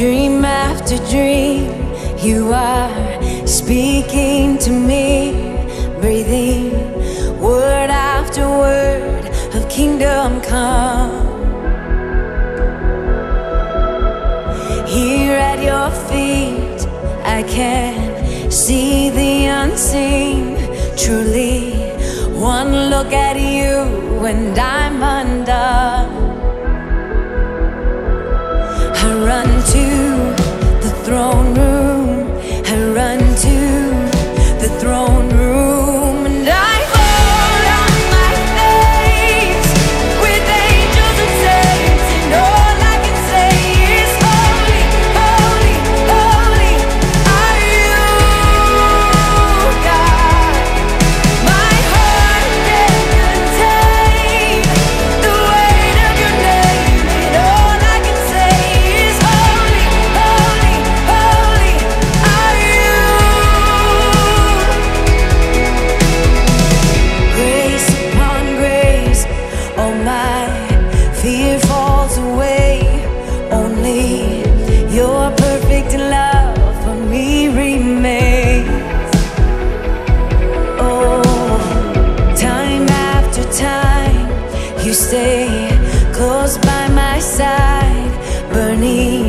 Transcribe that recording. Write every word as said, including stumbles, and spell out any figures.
Dream after dream, you are speaking to me, breathing word after word of kingdom come. Here at your feet, I can see the unseen. Truly, one look at you and I'm undone. I run to the throne room, I run to the throne room, and I fall on my face with angels and saints, and all I can say is holy, holy, holy are you, God. My heart can't contain the weight of your name, and all I can say is holy, holy, holy are you. Grace upon grace, oh my fear falls away. Only your perfect love for me remains. Oh, time after time, you stay close by my side, burning